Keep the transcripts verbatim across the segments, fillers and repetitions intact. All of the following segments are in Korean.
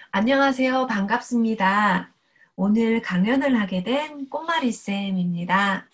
안녕하세요. 반갑습니다. 오늘 강연을 하게 된 꽃마리쌤입니다.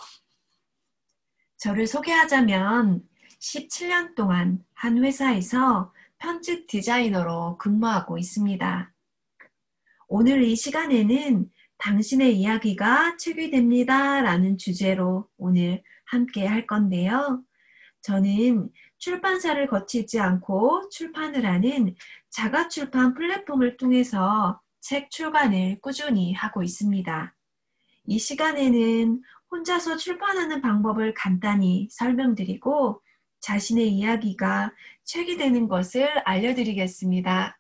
저를 소개하자면 십칠 년 동안 한 회사에서 편집 디자이너로 근무하고 있습니다. 오늘 이 시간에는 당신의 이야기가 책이 됩니다 라는 주제로 오늘 함께 할 건데요. 저는 출판사를 거치지 않고 출판을 하는 자가출판 플랫폼을 통해서 책 출간을 꾸준히 하고 있습니다. 이 시간에는 혼자서 출판하는 방법을 간단히 설명드리고 자신의 이야기가 책이 되는 것을 알려드리겠습니다.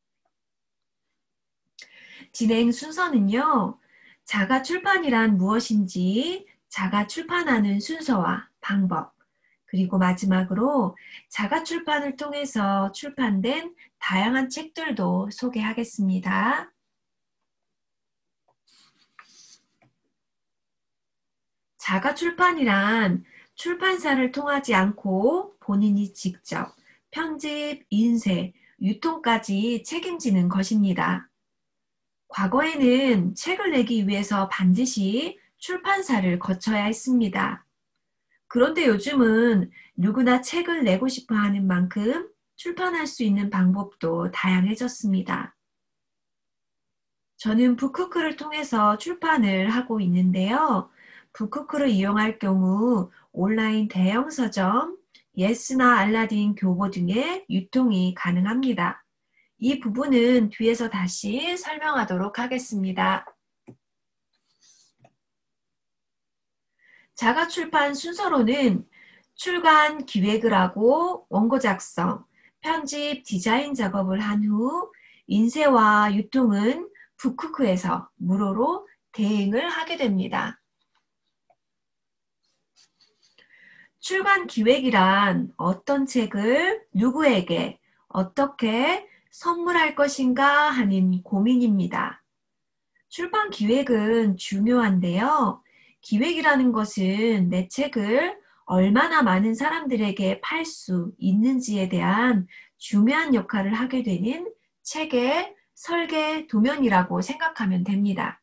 진행 순서는요. 자가출판이란 무엇인지, 자가출판하는 순서와 방법, 그리고 마지막으로 자가출판을 통해서 출판된 다양한 책들도 소개하겠습니다. 자가출판이란 출판사를 통하지 않고 본인이 직접 편집, 인쇄, 유통까지 책임지는 것입니다. 과거에는 책을 내기 위해서 반드시 출판사를 거쳐야 했습니다. 그런데 요즘은 누구나 책을 내고 싶어 하는 만큼 출판할 수 있는 방법도 다양해졌습니다. 저는 북쿠크를 통해서 출판을 하고 있는데요. 북쿠크를 이용할 경우 온라인 대형 서점, 예스나 알라딘 교보 등의 유통이 가능합니다. 이 부분은 뒤에서 다시 설명하도록 하겠습니다. 자가출판 순서로는 출간 기획을 하고 원고 작성, 편집, 디자인 작업을 한 후 인쇄와 유통은 북쿠크에서 무료로 대행을 하게 됩니다. 출간 기획이란 어떤 책을 누구에게 어떻게 선물할 것인가 하는 고민입니다. 출판 기획은 중요한데요. 기획이라는 것은 내 책을 얼마나 많은 사람들에게 팔 수 있는지에 대한 중요한 역할을 하게 되는 책의 설계 도면이라고 생각하면 됩니다.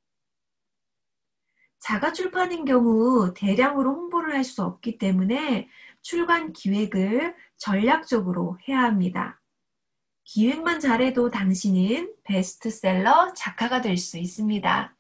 자가출판인 경우 대량으로 홍보를 할 수 없기 때문에 출간 기획을 전략적으로 해야 합니다. 기획만 잘해도 당신은 베스트셀러 작가가 될 수 있습니다.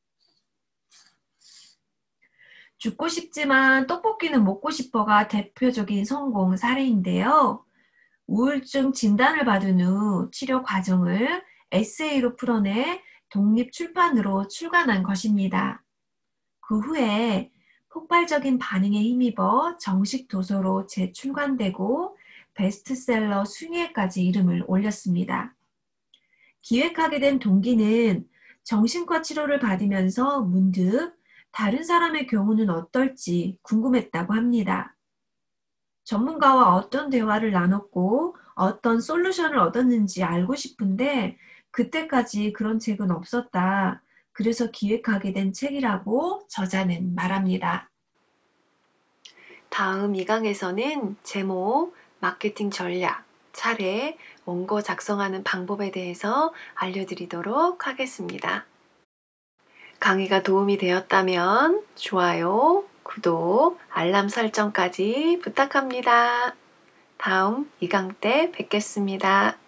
죽고 싶지만 떡볶이는 먹고 싶어가 대표적인 성공 사례인데요. 우울증 진단을 받은 후 치료 과정을 에세이로 풀어내 독립출판으로 출간한 것입니다. 그 후에 폭발적인 반응에 힘입어 정식 도서로 재출간되고 베스트셀러 순위에까지 이름을 올렸습니다. 기획하게 된 동기는 정신과 치료를 받으면서 문득 다른 사람의 경우는 어떨지 궁금했다고 합니다. 전문가와 어떤 대화를 나눴고 어떤 솔루션을 얻었는지 알고 싶은데 그때까지 그런 책은 없었다. 그래서 기획하게 된 책이라고 저자는 말합니다. 다음 이 강에서는 제목, 마케팅 전략, 차례, 원고 작성하는 방법에 대해서 알려드리도록 하겠습니다. 강의가 도움이 되었다면 좋아요, 구독, 알람 설정까지 부탁합니다. 다음 이 강 때 뵙겠습니다.